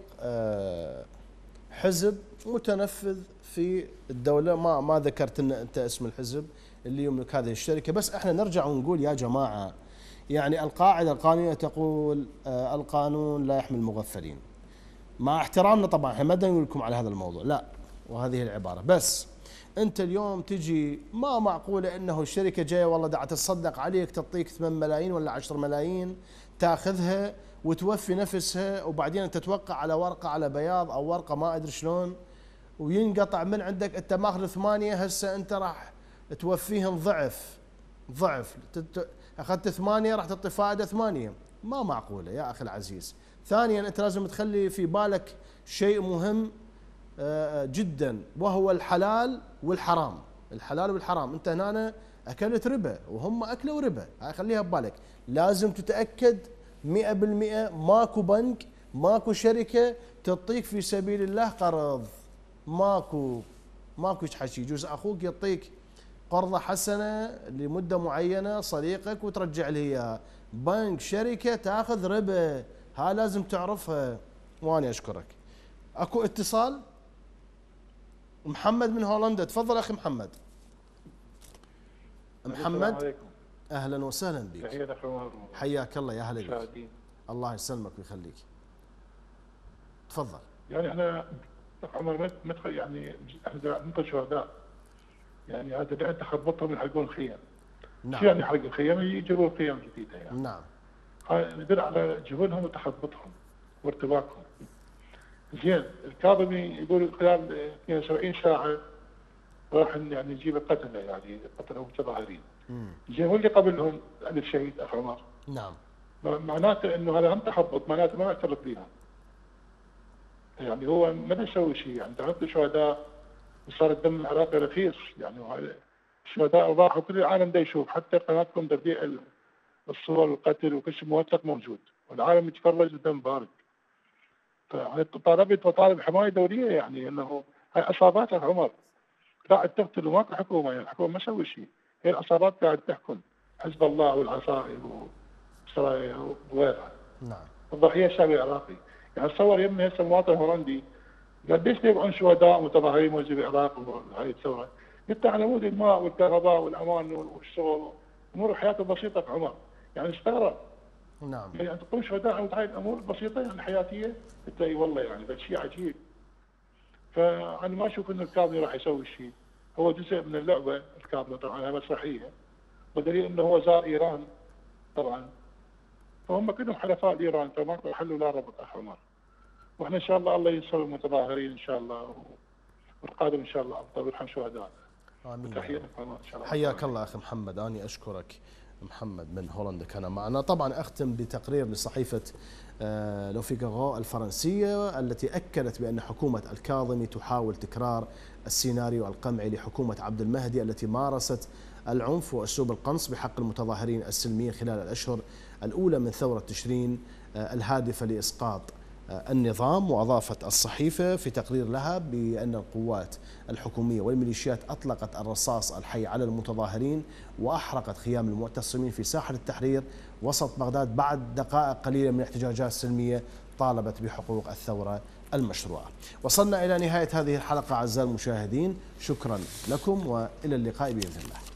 حزب متنفذ في الدوله، ما ما ذكرت ان انت اسم الحزب اللي يملك هذه الشركه، بس احنا نرجع ونقول يا جماعه، يعني القاعده القانونيه تقول القانون لا يحمي المغفلين. مع احترامنا طبعا احنا ما بدنا نقول لكم على هذا الموضوع، لا، وهذه العباره، بس أنت اليوم تجي ما معقولة أنه الشركة جاية والله دا تتصدق عليك تعطيك ثمانية ملايين ولا عشرة ملايين تاخذها وتوفي نفسها، وبعدين تتوقع على ورقة على بياض أو ورقة ما أدري شلون وينقطع من عندك. أنت ماخذ ثمانية، هسه أنت راح توفيهم ضعف ضعف، أخذت ثمانية راح تعطي فائدة ثمانية. ما معقولة يا أخي العزيز. ثانيا أنت لازم تخلي في بالك شيء مهم جدا، وهو الحلال والحرام. الحلال والحرام، أنت هنا أكلت ربا وهم أكلوا ربا، هاي خليها ببالك. لازم تتأكد مئة بالمئة ماكو بنك ماكو شركة تعطيك في سبيل الله قرض، ماكو ماكو حكي. يجوز أخوك يعطيك قرضة حسنة لمدة معينة صديقك وترجع له إياها، بنك شركة تاخذ ربا، ها لازم تعرفها. وأنا أشكرك. أكو اتصال محمد من هولندا، تفضل أخي محمد. محمد أهلا وسهلا بك. حياك الله يا هلا بك. الله يسلمك ويخليك. تفضل. يعني احنا عمر مدخل يعني احنا ننطي شهداء، يعني هذا اللي انت خربطهم يحرقون الخيام. نعم. شو يعني يحرق الخيام؟ يجيبوا خيام جديده يعني. نعم. هاي يدل على جهودهم وتخبطهم وارتباكهم. زين الكاظمي يقول خلال اثنين وسبعين ساعه راح يعني نجيب القتله، يعني قتلوا متظاهرين. زين واللي قبلهم ألف شهيد اخ عمر. نعم. معناته انه هذا هم تخبط، معناته ما اعترف بهم. يعني هو ما يسوي شيء، يعني تعرف الشهداء وصار الدم العراقي رخيص، يعني الشهداء راحوا كل العالم دا يشوف، حتى قناتكم تبيع الصور والقتل وكل شيء موثق موجود، والعالم يتفرج الدم بارد. فطالبت وطالب حمايه دوليه، يعني انه هاي عصابات يا عمر قاعد تقتل وماكو حكومه، يعني الحكومه ما تسوي شيء، هي العصابات قاعد تحكم، حزب الله والعصائب وسرايا وغيرها. نعم. الضحيه الشعبي العراقي، يعني تصور يمنا هسه مواطن هولندي قال ليش يبيعون شهداء متظاهرين موجودين بالعراق وهاي الثوره؟ قلت على مود الماء والكهرباء والامان والشغل امور حياته بسيطه في عمر، يعني استغرب. نعم. يعني تقوم شهداء على هاي الامور البسيطه يعني حياتيه، قلت اي والله يعني بس شيء عجيب. فانا ما اشوف انه الكاظمي راح يسوي شيء، هو جزء من اللعبه الكاظمي طبعا هي مسرحيه، ودليل انه هو زار ايران طبعا، فهم كلهم حلفاء لايران، فما حلوا لا ربط اخ عمر. واحنا ان شاء الله الله ينصر المتظاهرين ان شاء الله، والقادم ان شاء الله افضل ويرحم شهدائنا. امين. تحياتك ان شاء الله. حياك الله اخي محمد، اني اشكرك. محمد من هولندا كان معنا. طبعا اختم بتقرير لصحيفه لو فيغارو الفرنسيه التي اكدت بان حكومه الكاظمي تحاول تكرار السيناريو القمعي لحكومه عبد المهدي التي مارست العنف واسلوب القنص بحق المتظاهرين السلميين خلال الاشهر الاولى من ثوره تشرين الهادفه لاسقاط النظام. وأضافت الصحيفة في تقرير لها بأن القوات الحكومية والميليشيات أطلقت الرصاص الحي على المتظاهرين وأحرقت خيام المعتصمين في ساحة التحرير وسط بغداد بعد دقائق قليلة من احتجاجات سلمية طالبت بحقوق الثورة المشروعة. وصلنا إلى نهاية هذه الحلقة أعزائي المشاهدين، شكرا لكم وإلى اللقاء بإذن الله.